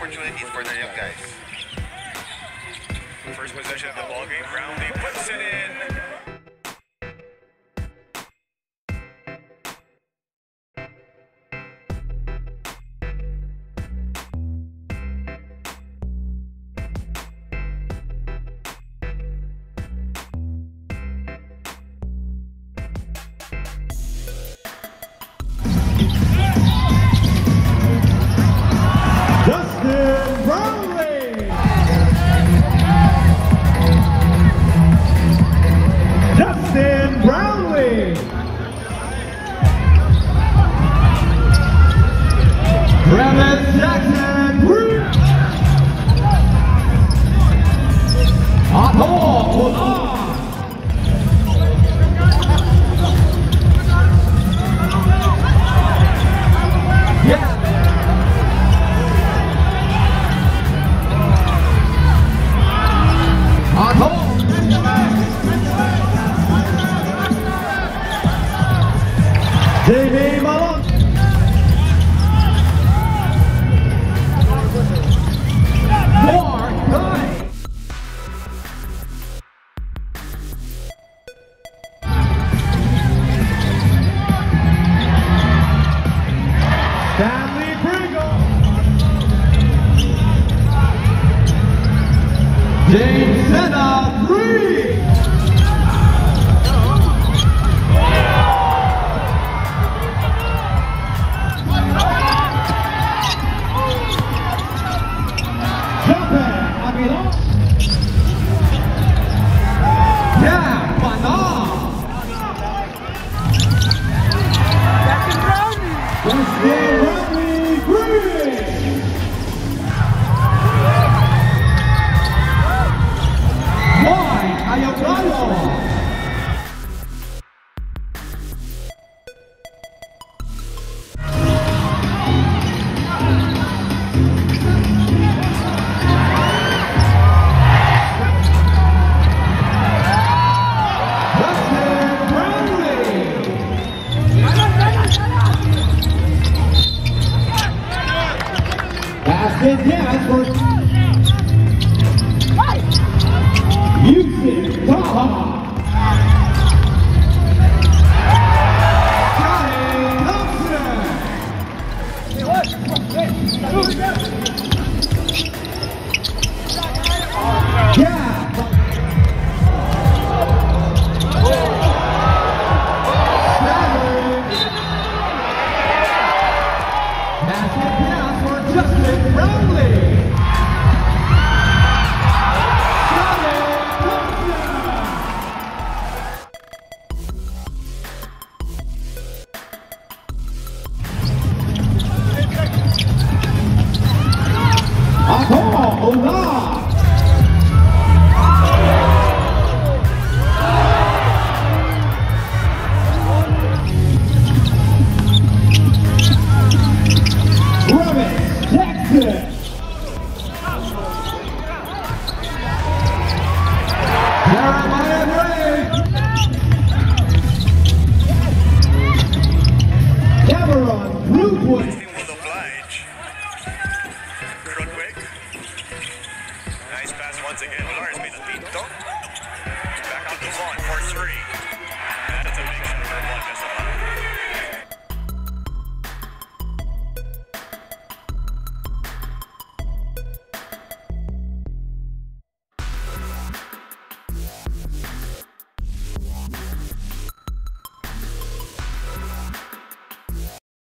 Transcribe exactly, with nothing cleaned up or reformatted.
opportunities for the young guys. First possession of the ball game, Brownlee puts it in. Justin Brownlee! Justin Brownlee! Travis Jackson! Otto! Jamie Malone. More good. Stanley Pringle. James Senna, three. Yeah, why not? Justin Brownlee, green. Why are you bravo? Basket down for Houston Taha. Johnny Thompson. Yeah. Basket down for Justin Brownlee. Texas.